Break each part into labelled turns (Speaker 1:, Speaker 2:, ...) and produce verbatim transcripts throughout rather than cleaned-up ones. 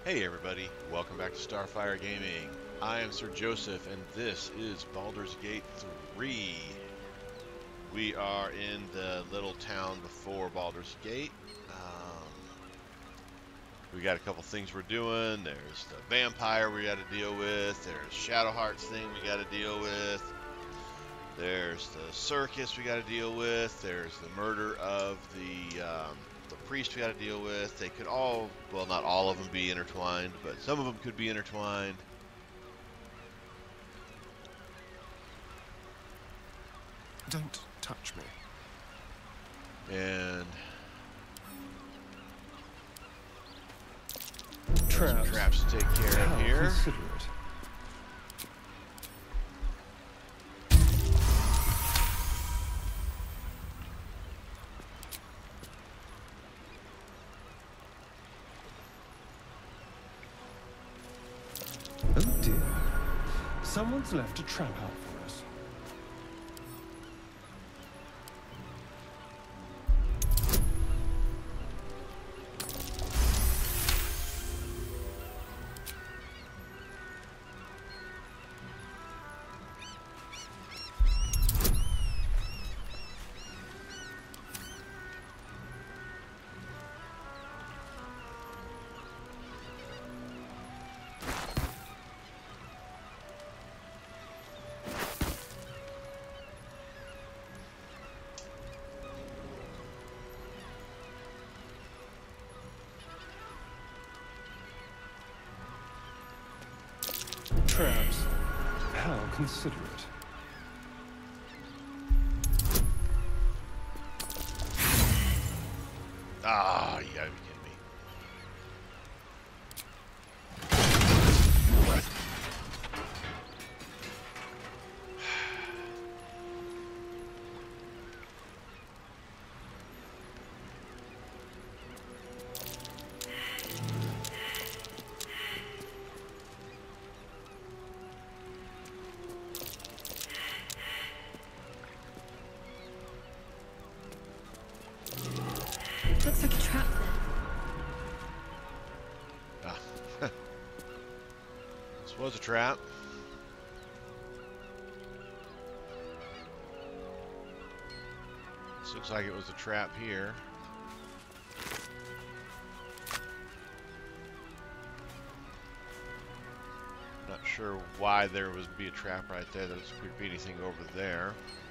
Speaker 1: Hey everybody, welcome back to Starfyre Gaming. I am Sir Joseph, and this is Baldur's Gate three. We are in the little town before Baldur's Gate. Um, we got a couple things we're doing. There's the vampire we got to deal with. There's Shadowheart's thing we got to deal with. There's the circus we got to deal with. There's the murder of the... Um, the priest we got to deal with. They could all, well, not all of them be intertwined, but some of them could be intertwined.
Speaker 2: Don't touch me.
Speaker 1: And
Speaker 2: Traps.
Speaker 1: traps to take care of here.
Speaker 2: Considerate. Oh dear. Someone's left a trap out for us. Traps. How considerate.
Speaker 1: Ah, you gotta be kidding me.
Speaker 3: Looks like a trap there.
Speaker 1: Ah. This was a trap. This looks like it was a trap here. Not sure why there would be a trap right there. There doesn't appear to be anything over there.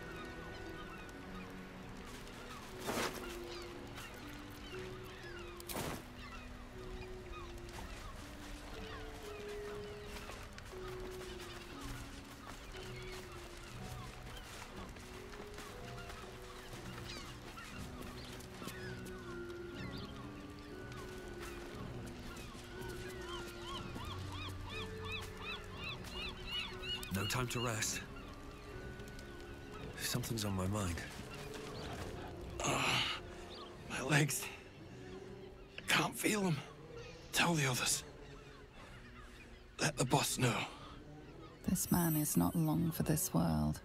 Speaker 4: No time to rest. Something's on my mind.
Speaker 5: Uh, my legs. I can't feel them. Tell the others. Let the boss know.
Speaker 6: This man is not long for this world.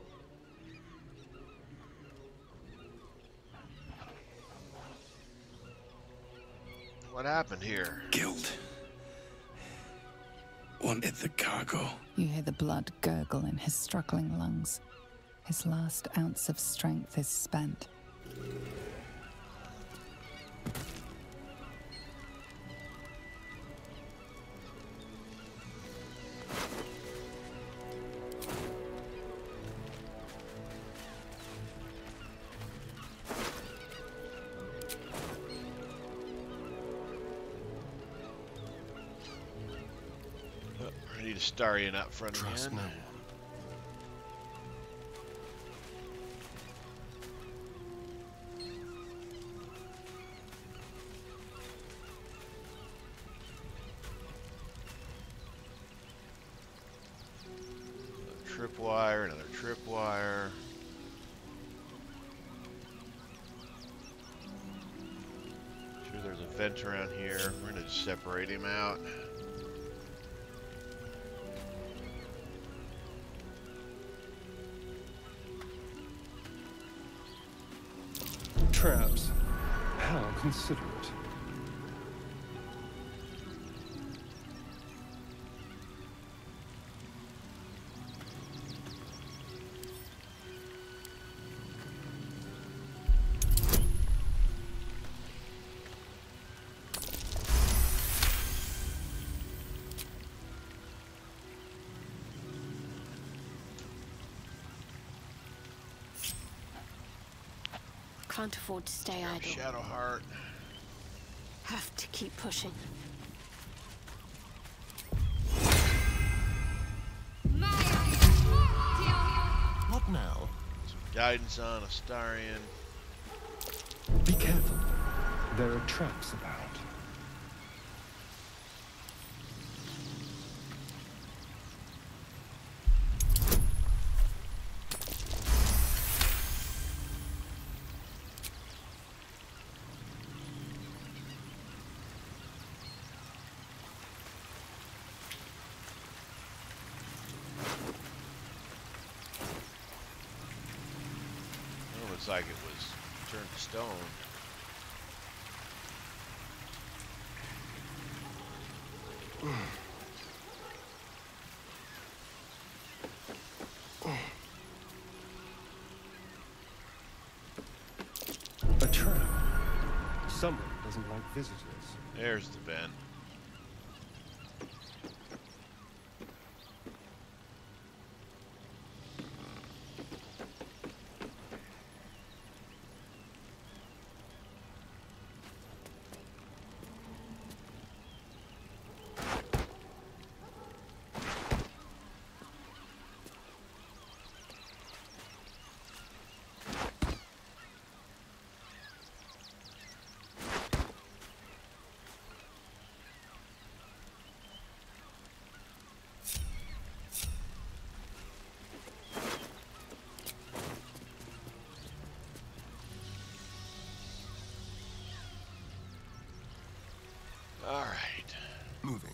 Speaker 1: What happened here?
Speaker 5: Guild. Wanted the cargo.
Speaker 6: You hear the blood gurgle in his struggling lungs. His last ounce of strength is spent.
Speaker 1: I need a Starian up front
Speaker 5: Trust
Speaker 1: again.
Speaker 5: no one.
Speaker 1: Another tripwire, another tripwire. Sure, there's a vent around here. We're gonna just separate him out.
Speaker 2: Traps. How considerate.
Speaker 3: Can't afford to stay idle.
Speaker 1: Shadowheart.
Speaker 3: Have to keep pushing.
Speaker 2: What now?
Speaker 1: Some guidance on Astarion.
Speaker 2: Be careful. There are traps about.
Speaker 1: Looks like it was turned to stone.
Speaker 2: A trap. Someone doesn't like visitors.
Speaker 1: There's the vent. All right.
Speaker 2: Moving.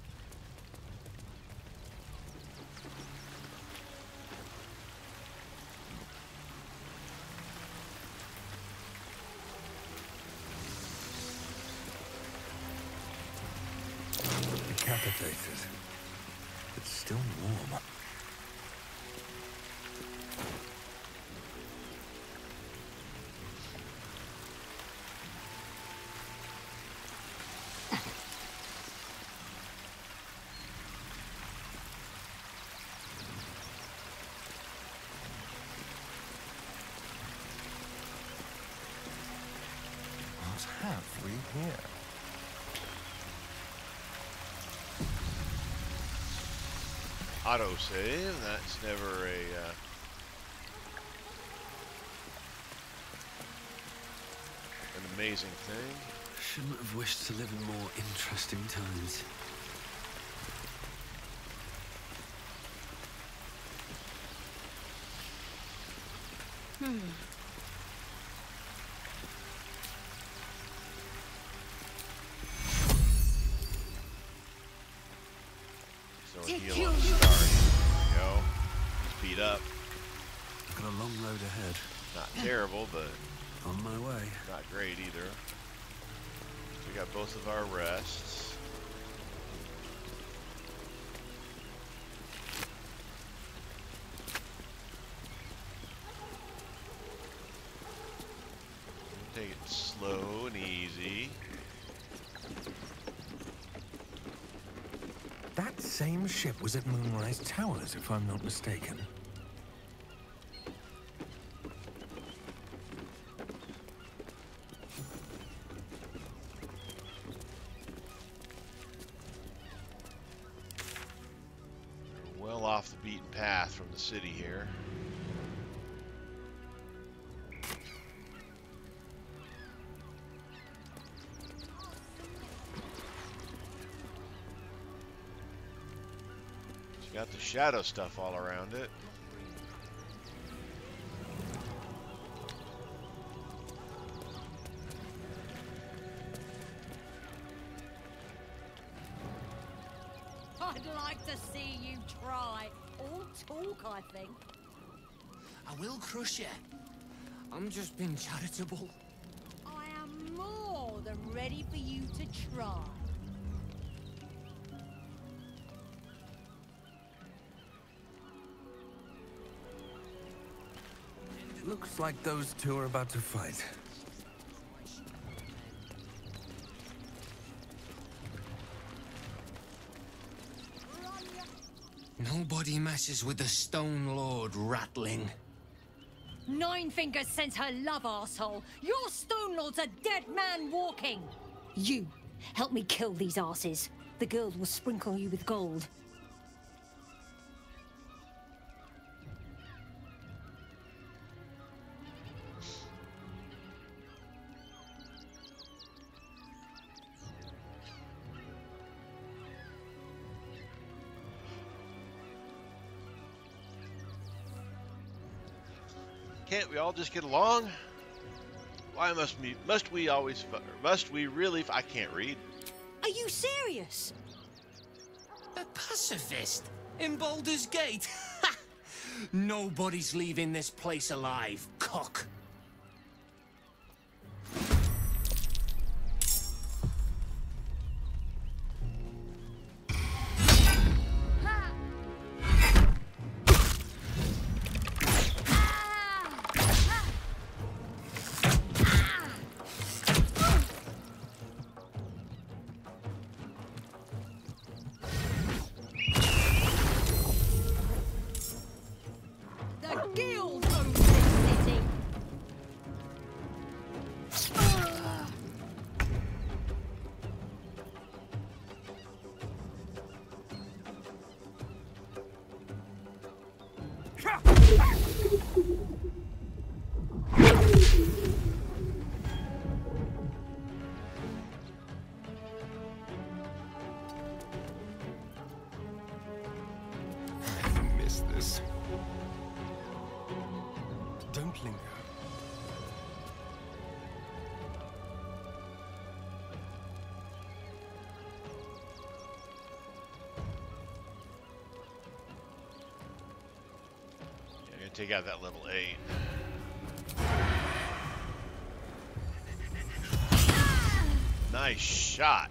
Speaker 4: Decapitated. It's still warm.
Speaker 2: What have we here?
Speaker 1: Autosave, that's never a uh, an amazing thing.
Speaker 4: Shouldn't have wished to live in more interesting times.
Speaker 3: Hmm.
Speaker 1: So heal on Starry. There we go. He's beat up.
Speaker 4: I've got a long road ahead.
Speaker 1: Not terrible, but
Speaker 4: On my way.
Speaker 1: not great either. So we got both of our rests. Take it slow and easy.
Speaker 7: That same ship was at Moonrise Towers, if I'm not mistaken.
Speaker 1: We're well off the beaten path from the city here. Got the shadow stuff all around it.
Speaker 8: I'd like to see you try. All talk, I think.
Speaker 5: I will crush you. I'm just being charitable.
Speaker 8: I am more than ready for you to try.
Speaker 7: Looks like those two are about to fight.
Speaker 5: Nobody messes with the Stone Lord, ratling.
Speaker 8: Nine Fingers sends her love, arsehole. Your Stone Lord's a dead man walking. You, help me kill these asses. The girls will sprinkle you with gold.
Speaker 1: Can't we all just get along? Why must we must we always must we really I can't read.
Speaker 8: Are you serious?
Speaker 5: A pacifist? In Baldur's Gate? Nobody's leaving this place alive, cock.
Speaker 2: Don't linger.
Speaker 1: Yeah, I'm gonna take out that level eight. Nice shot.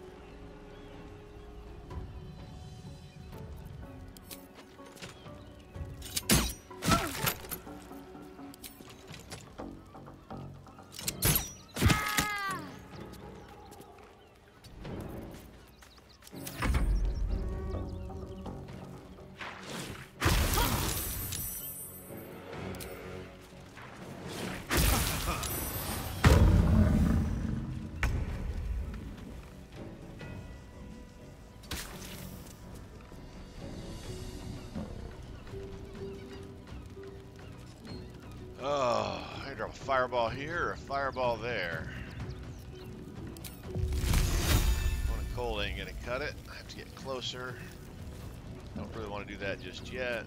Speaker 1: Oh, I drop a fireball here or a fireball there. One of cold ain't gonna cut it. I have to get closer. Don't really want to do that just yet.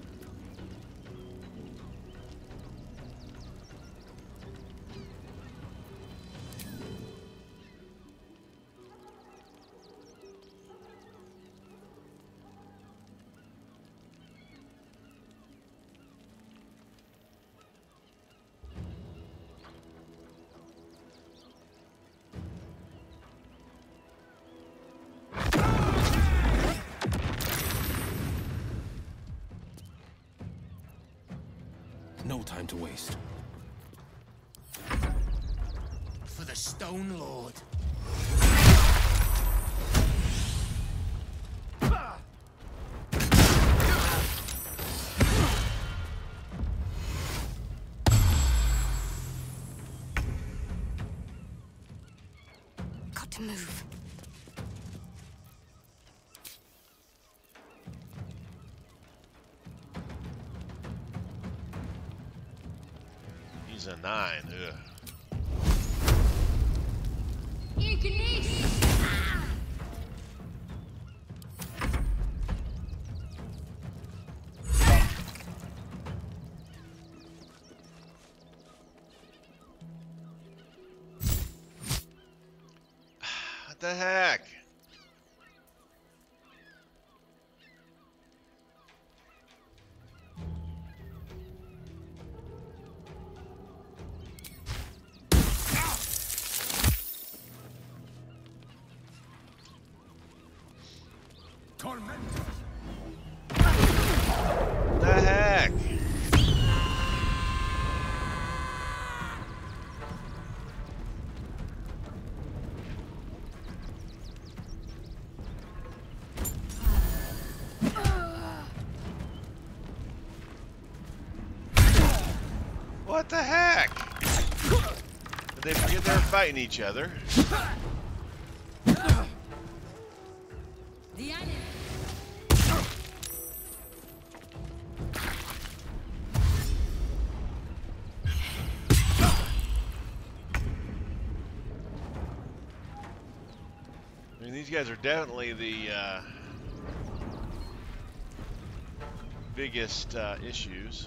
Speaker 7: No time to waste.
Speaker 5: For the Stone Lord.
Speaker 3: Got to move.
Speaker 1: He's a nine. Ugh. What the heck? The heck? What the heck? Did they forget they were fighting each other?
Speaker 8: The enemy.
Speaker 1: I mean, these guys are definitely the uh, biggest uh, issues.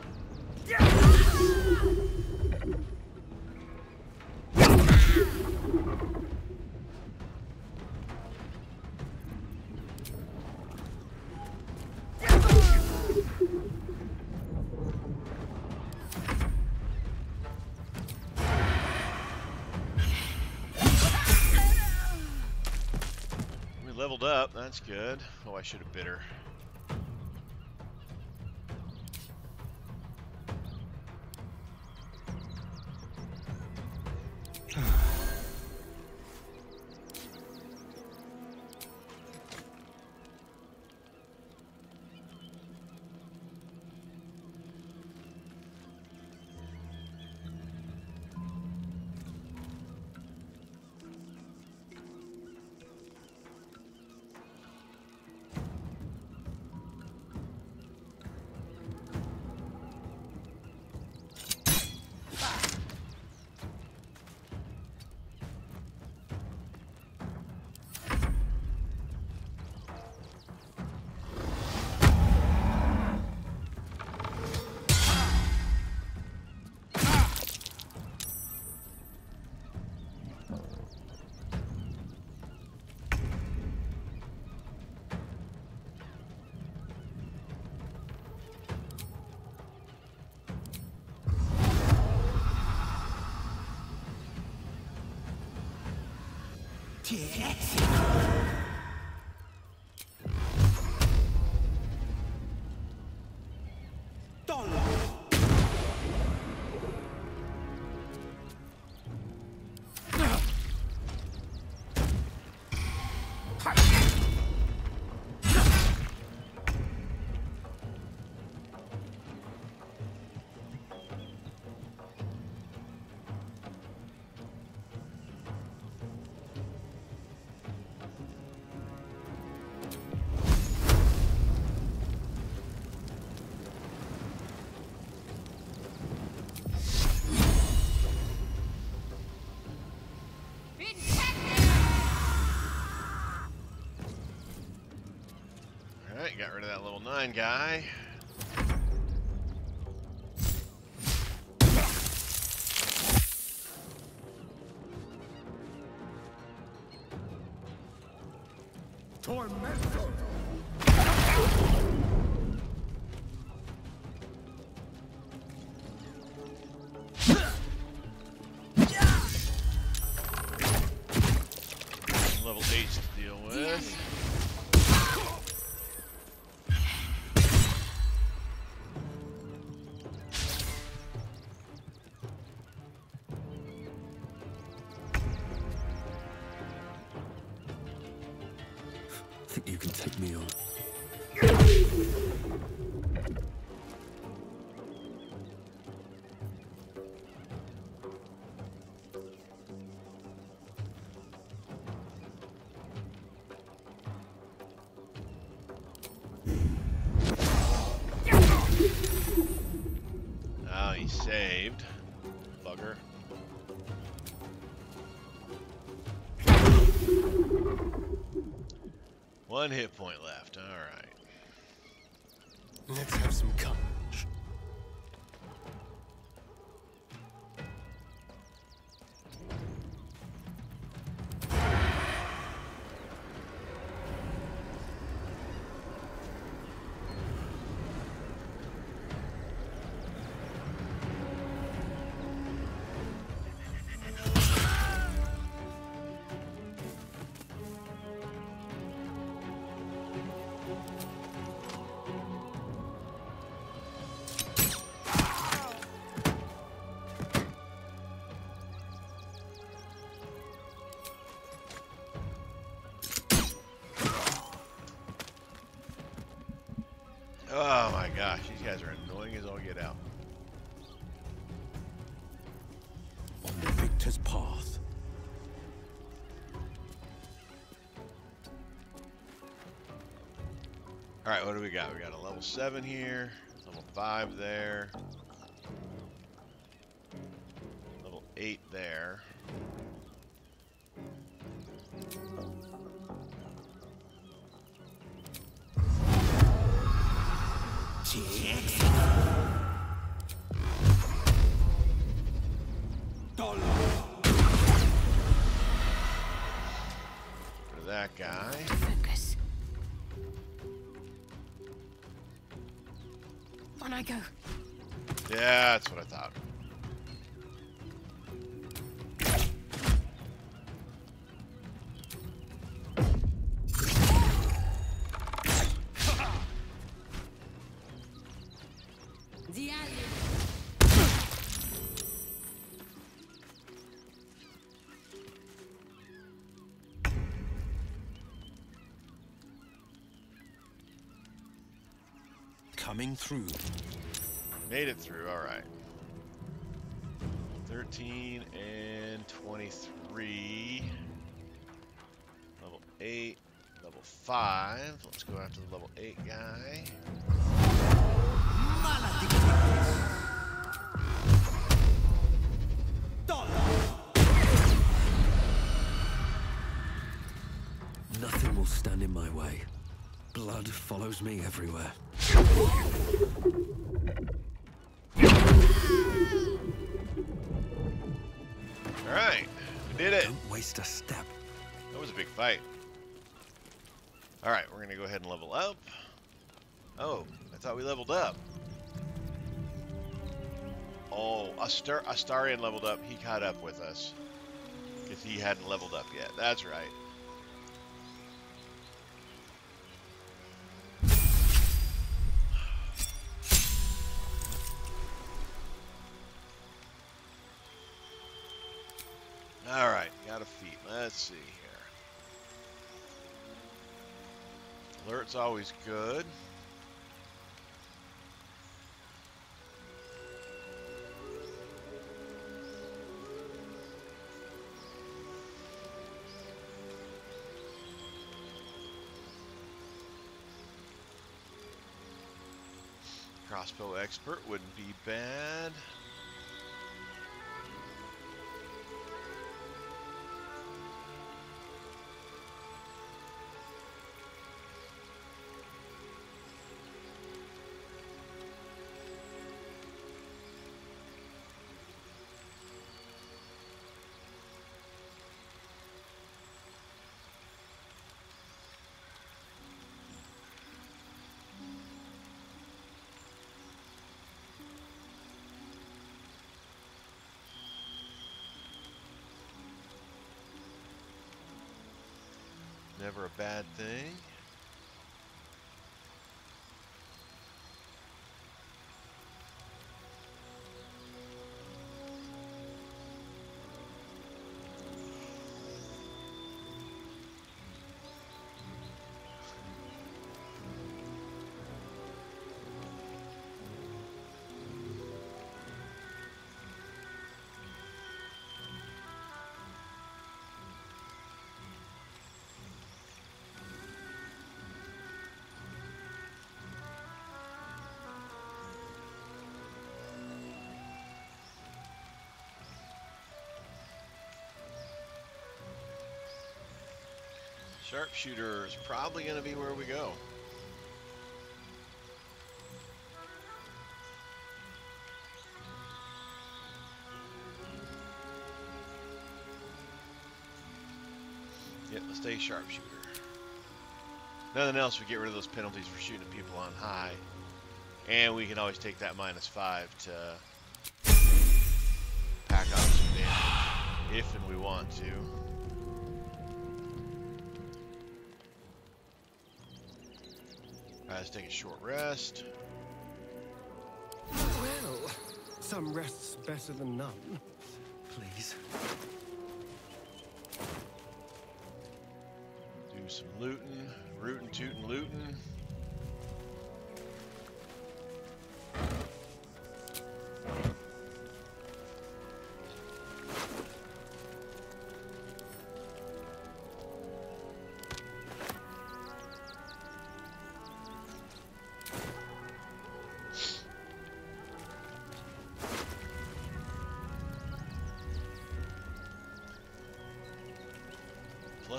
Speaker 1: We leveled up, that's good. Oh, I should have bit her. Alright, got rid of that level nine guy.
Speaker 2: Tormento!
Speaker 1: Level eight to deal with.
Speaker 4: Think you can take me on?
Speaker 1: Oh, he saved. Bugger. One hit point left. All right.
Speaker 4: Let's have some courage.
Speaker 1: Oh my gosh, these guys are annoying as all get out.
Speaker 7: Victor's path.
Speaker 1: Alright, what do we got? We got a level seven here, level five there, level eight there. For that guy.
Speaker 3: Focus. On I go.
Speaker 1: Yeah, that's what I thought.
Speaker 3: The alley.
Speaker 7: Coming through.
Speaker 1: Made it through, alright. thirteen and twenty-three. Level eight, level five. Let's go after the level eight guy.
Speaker 4: Nothing will stand in my way. Blood follows me everywhere.
Speaker 1: Alright, we did it.
Speaker 4: Don't waste a step.
Speaker 1: That was a big fight. Alright, we're gonna go ahead and level up. Oh, I thought we leveled up. Oh, Astar Astarion leveled up. He caught up with us. Because he hadn't leveled up yet. That's right. Alright, got a feat. Let's see here. Alert's always good. Crossbow expert wouldn't be bad. Never a bad thing. Sharpshooter is probably going to be where we go. Yep, let's stay sharpshooter. Nothing else, we get rid of those penalties for shooting people on high. And we can always take that minus five to pack off some damage if and we want to. Alright, let's take a short rest.
Speaker 2: Well, some rest's better than none.
Speaker 4: Please.
Speaker 1: Do some looting, rootin' tootin' lootin'.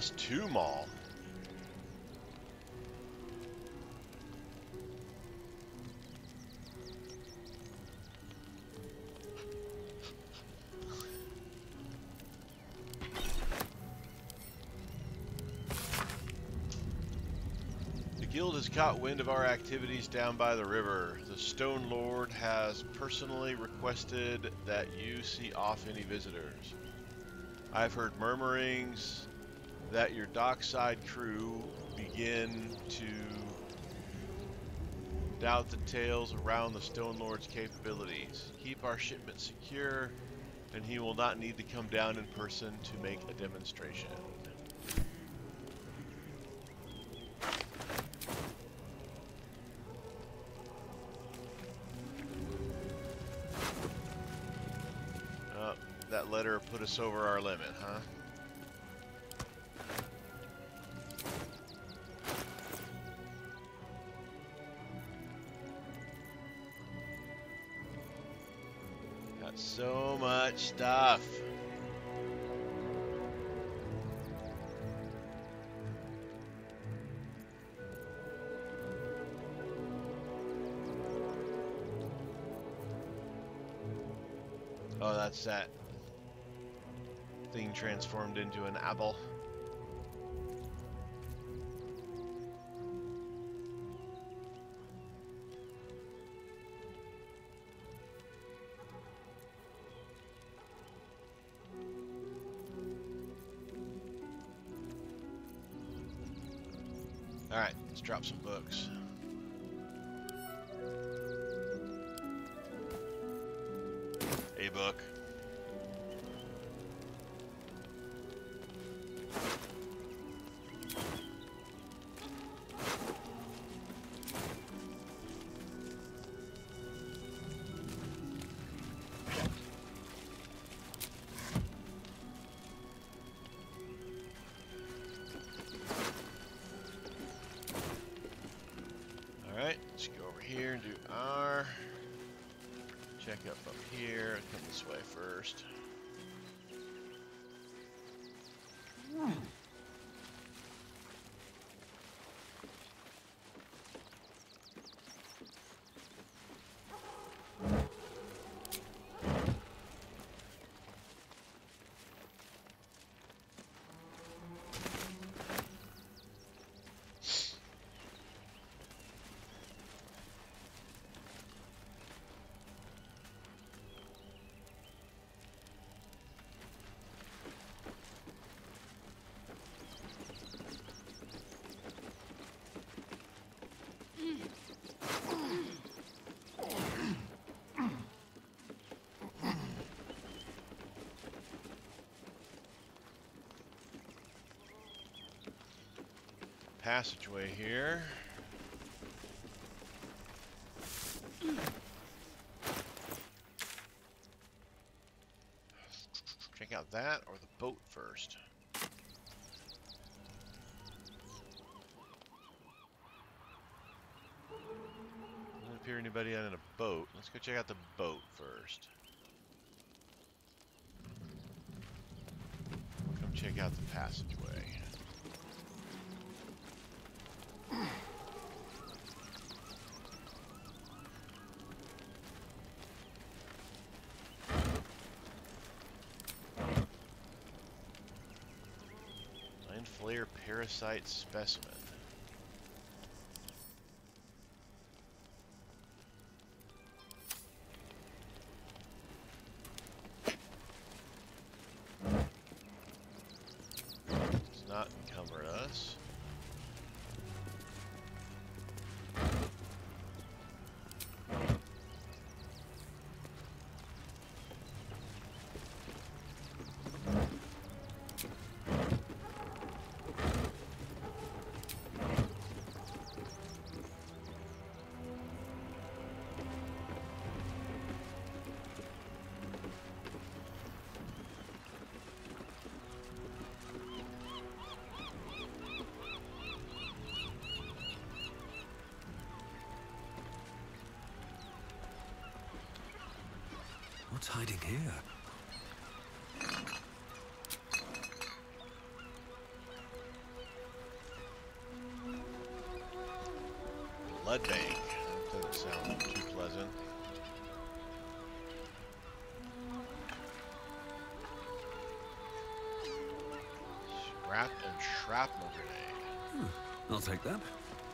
Speaker 1: plus two maul. The guild has caught wind of our activities down by the river. The Stone Lord has personally requested that you see off any visitors. I've heard murmurings that your dockside crew begin to doubt the tales around the Stone Lord's capabilities. Keep our shipment secure, and he will not need to come down in person to make a demonstration. Oh, that letter put us over our limit, huh? So much stuff. Oh, that's that thing transformed into an apple. Alright, let's drop some books. A book. Alright, let's go over here and do R. Check up up here. Come this way first. Passageway here. Check out that or the boat first. Doesn't appear anybody on a boat. Let's go check out the boat first. Come check out the passageway. Flare parasite specimen. Does not encumber us.
Speaker 4: What's hiding here?
Speaker 1: Blood bank. That doesn't sound too pleasant. Scrap and shrapnel grenade.
Speaker 4: Hmm. I'll take that.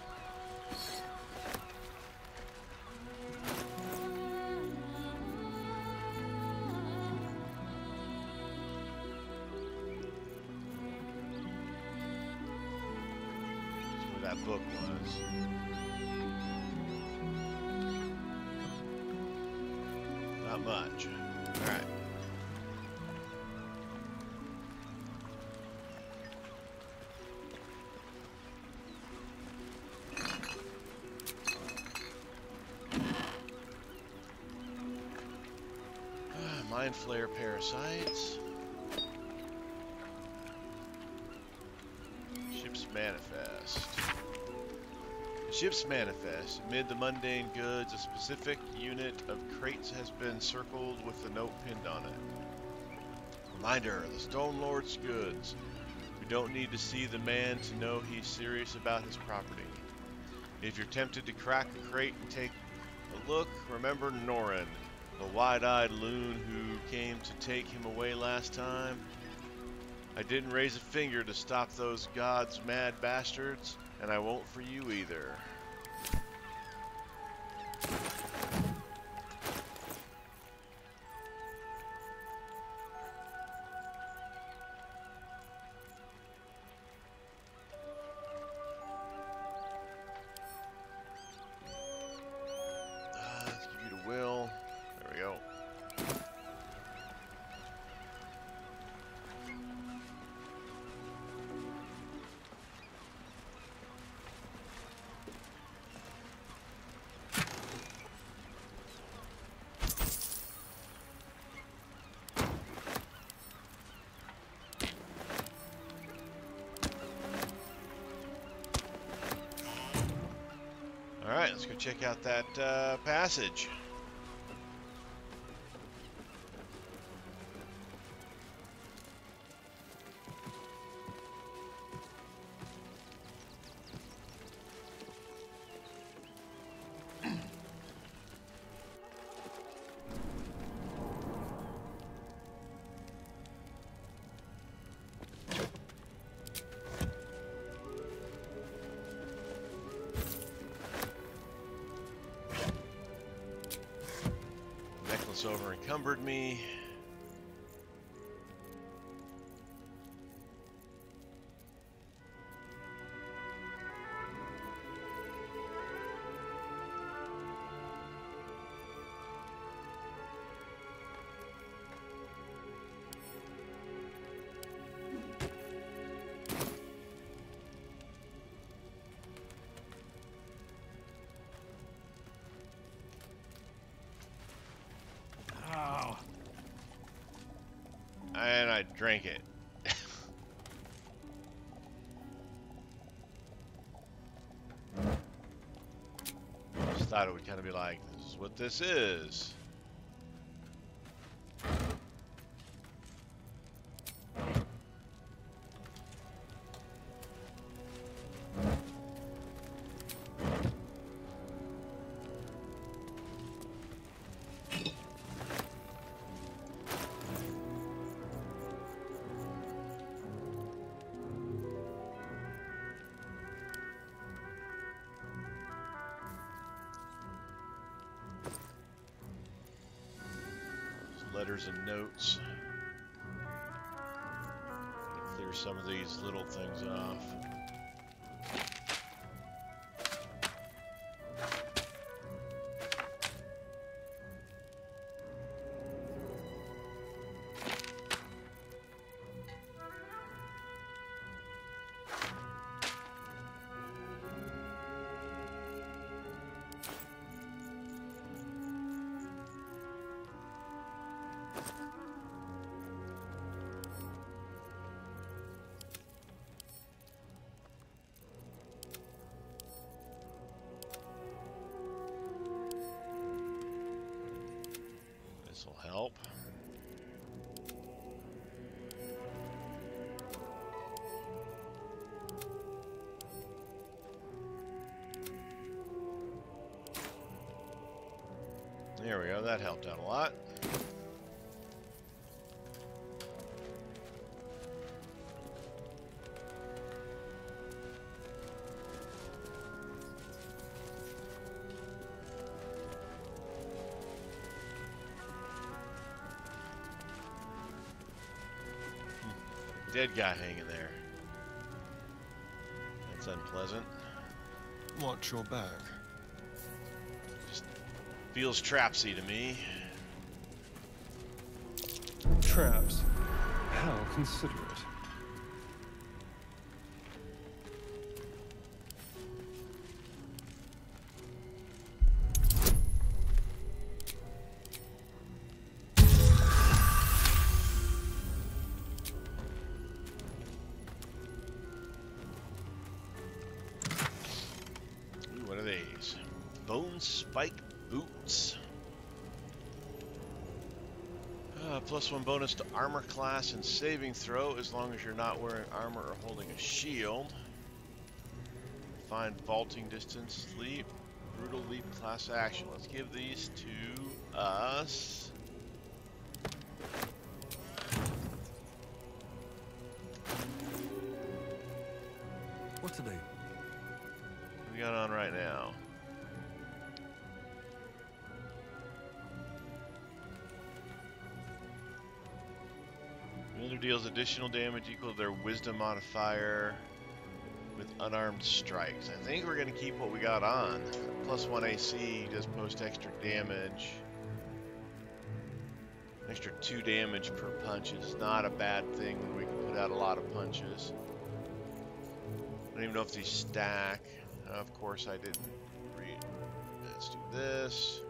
Speaker 1: That book was. Not much. Alright. Mind Flayer parasites. Ship's manifest. The ship's manifest. Amid the mundane goods, a specific unit of crates has been circled with a note pinned on it. Reminder, the Stone Lord's goods. We don't need to see the man to know he's serious about his property. If you're tempted to crack the crate and take a look, remember Norin, the wide-eyed loon who came to take him away last time. I didn't raise a finger to stop those gods mad bastards, and I won't for you either. Uh, let's give you the will. There we go. Alright, let's go check out that uh, passage. Over encumbered me. And I drank it. Just thought it would kind of be like, this is what this is. Letters and notes. Clear some of these little things off. There we go, that helped out a lot. Dead guy hanging there. That's unpleasant.
Speaker 2: Watch your back.
Speaker 1: Just feels trapsy to me.
Speaker 2: Traps. How considerate.
Speaker 1: Ooh, what are these? Bone spike boots. Uh, plus one bonus to armor class and saving throw as long as you're not wearing armor or holding a shield. Find vaulting distance, leap, brutal leap class action. Let's give these to us.
Speaker 4: What to do?
Speaker 1: What we got on right now? Another deals additional damage equal to their wisdom modifier with unarmed strikes. I think we're going to keep what we got on. Plus one A C does post extra damage. Extra two damage per punch is not a bad thing when we can put out a lot of punches. I don't even know if these stack. Uh, of course I didn't read. Let's do this.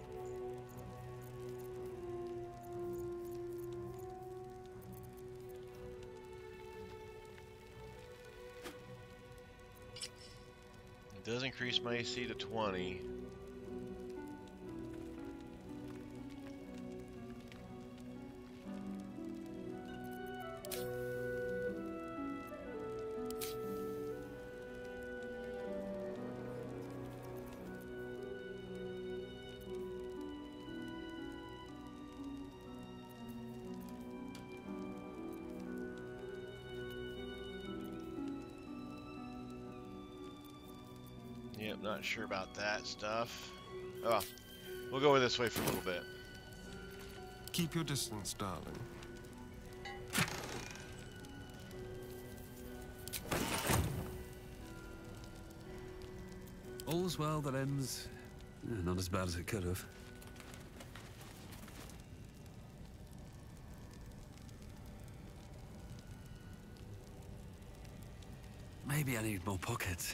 Speaker 1: It does increase my A C to twenty. Yep, not sure about that stuff. Oh, we'll go this way for a little bit.
Speaker 2: Keep your distance, darling.
Speaker 4: All's well that ends eh, not as bad as it could have. Maybe I need more pockets.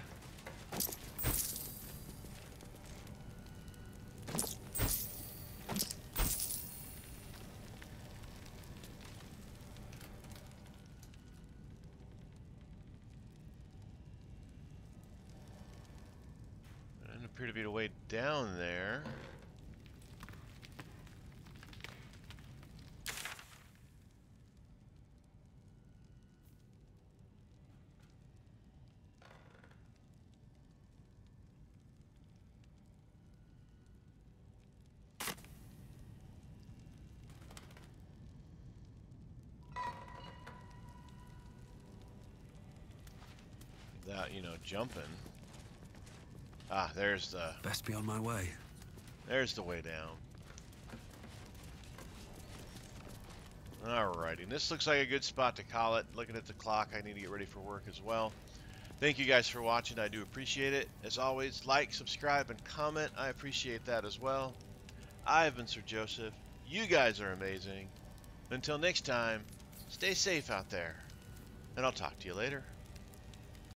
Speaker 1: Doesn't appear to be a way down there. Without, you know, jumping. Ah, there's the
Speaker 4: Best be on my way.
Speaker 1: there's the way down. Alrighty, this looks like a good spot to call it. Looking at the clock, I need to get ready for work as well. Thank you guys for watching. I do appreciate it. As always, like, subscribe, and comment. I appreciate that as well. I've been Sir Joseph. You guys are amazing. Until next time, stay safe out there, and I'll talk to you later.